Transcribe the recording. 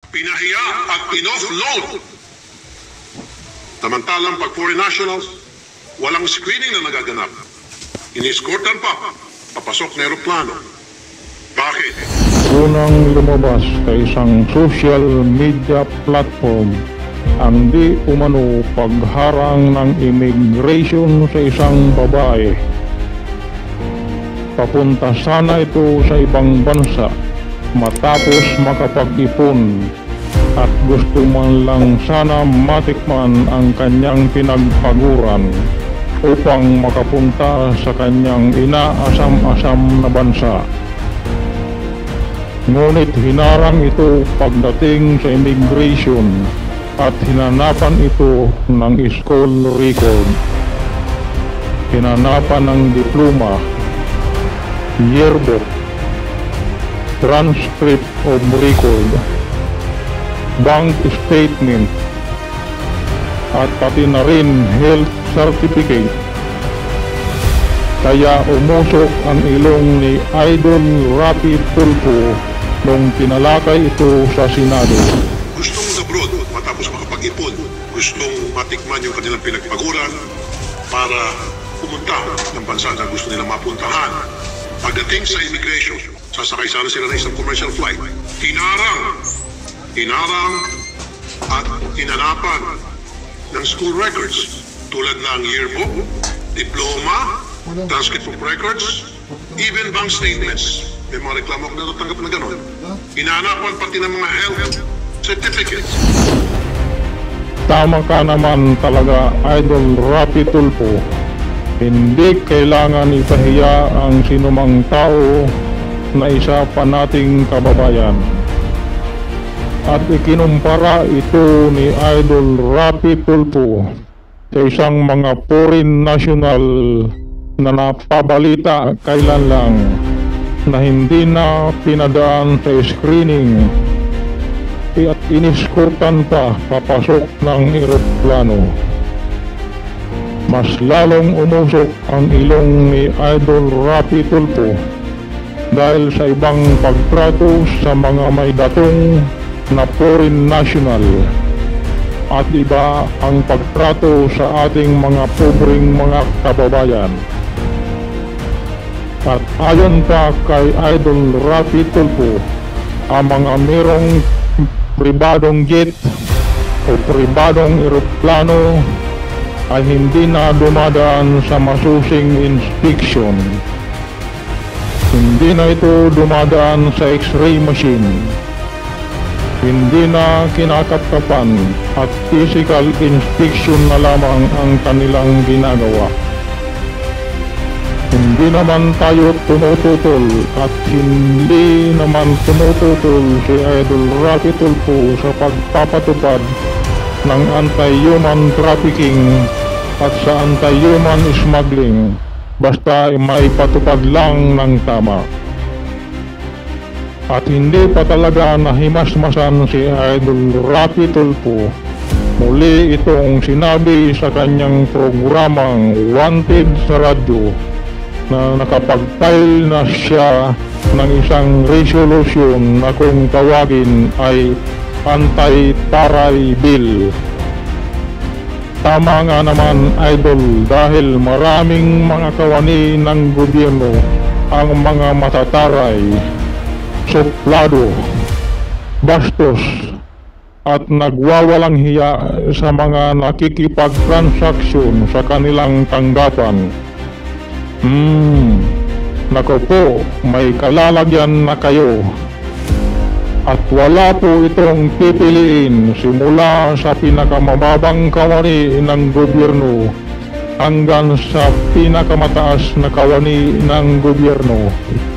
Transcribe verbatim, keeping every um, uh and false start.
pinahiya at in-offload. Samantalang pag foreign nationals, walang screening na nagaganap. Iniskortan pa, papasok na aeroplano. Bakit? Unang lumabas sa isang social media platform ang di umano pagharang ng immigration sa isang babae. Papunta sana ito sa ibang bansa matapos makapag-ipon at gusto man lang sana matikman ang kanyang pinagpaguran upang makapunta sa kanyang inaasam-asam na bansa. Ngunit hinarang ito pagdating sa immigration at hinanapan ito ng school record, hinanapan ng diploma, yearbook, transcript of record, bank statement, at pati na rin health certificate. Kaya umusok ang ilong ni Idol Rapi Tulfo nung tinalakay ito sa Senado. Gustong abroad matapos makapag-ipon, gustong matikman yung kanilang pinagpaguran para pumunta ng bansa na gusto nilang mapuntahan. Pagdating sa immigration, sasakay sana sila na isang commercial flight. Hinarang, hinarang at hinanapan ng school records tulad ng yearbook, diploma, transcript of records, even bank statements. May mga reklamo ako natatanggap na gano'n. Hinanapan pati ng mga health certificates. Tama ka naman talaga, Idol Rapi Tulfo. Hindi kailangan ipahiya ang sinumang tao na isa pa nating kababayan. At ikinumpara ito ni Idol Rapi Tulfo sa isang mga foreign national na napabalita kailan lang na hindi na pinadaan sa screening at iniskortan pa papasok ng eroplano. Mas lalong umusok ang ilong ni Idol Rapi Tulfo dahil sa ibang pagtrato sa mga may datong na foreign national at iba ang pagtrato sa ating mga pobreng mga kababayan. At ayon pa kay Idol Rapi Tulfo, ang mga merong pribadong jet o pribadong eroplano ay hindi na dumadaan sa masusing inspection. Hindi na ito dumadaan sa x-ray machine. Hindi na kinakapkapan at physical inspection na lamang ang kanilang ginagawa. Hindi naman tayo tumututol at hindi naman tumututol si Idol Rapi Tulfo sa pagpapatupad ng anti-human trafficking at sa anti-human smuggling, basta maipatupad lang ng tama. At hindi pa talaga nahimasmasan si Idol Rapi Tulfo. Muli itong sinabi sa kanyang programang Wanted sa radyo na nakapag-file na siya ng isang resolution na kung tawagin ay anti-taray bill. Tama nga naman, Idol, dahil maraming mga kawani ng gobyerno ang mga matataray, suplado, bastos at nagwawalang hiya sa mga nakikipagtransaksyon sa kanilang tanggapan. Hmm, nako po, may kalalagyan na kayo. At wala po itong pipiliin simula sa pinakamababang kawani ng gobyerno hanggang sa pinakamataas na kawani ng gobyerno.